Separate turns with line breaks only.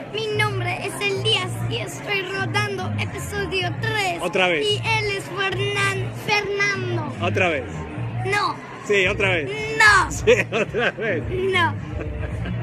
Mi nombre es Elías y estoy rodando episodio 3.
Otra vez.
Y él es Fernando.
Otra vez.
No.
Sí, otra vez.
No.
Sí, otra vez.
No.